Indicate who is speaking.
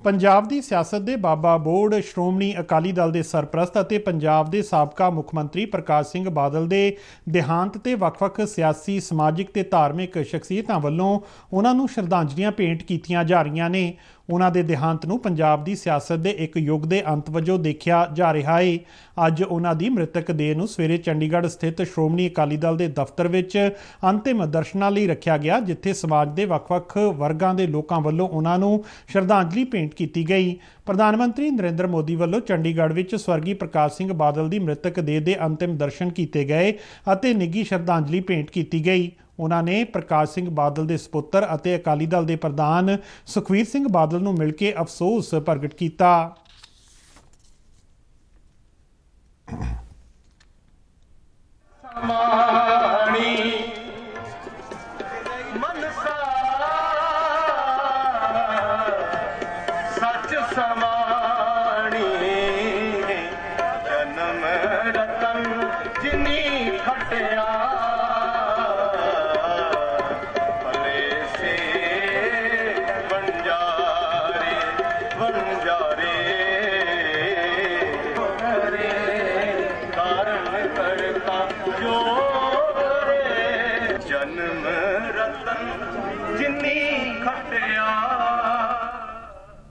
Speaker 1: पंजाब की सियासत के बाबा बोर्ड श्रोमणी अकाली दल के सरप्रस्त और पंजाब के साबका मुख मंत्री प्रकाश सिंह बादल के देहांत ते वख-वख सियासी समाजिक ते धार्मिक शख्सियतां वल्लों उन्हां नूं श्रद्धांजलियां भेंट कीतियां जा रहीआं ने। उन्हां दे देहांत नूं पंजाब की सियासत के एक युग के अंत वजों देखा जा रहा है। अज उन्हां दी मृतक देह नूं सवेरे चंडीगढ़ स्थित श्रोमणी अकाली दल के दफ्तर विच अंतिम दर्शनां लई रखिया गया, जिथे समाज के वख-वख वर्गां दे लोकां वल्लों उन्हां नूं श्रद्धांजलि भेंट की गई। प्रधानमंत्री नरेंद्र मोदी वल्लों चंडीगढ़ विच स्वर्गीय प्रकाश सिंह बादल की मृतक देह के अंतिम दर्शन किए गए और निੱਘੀ श्रद्धांजलि भेंट की गई। उन्होंने प्रकाश सिंह बादल के सपुत्र और अकाली दल के प्रधान सुखबीर सिंह बादल नूं मिल के अफसोस प्रगट किया।
Speaker 2: जन्म रतन जिन्नी खटिया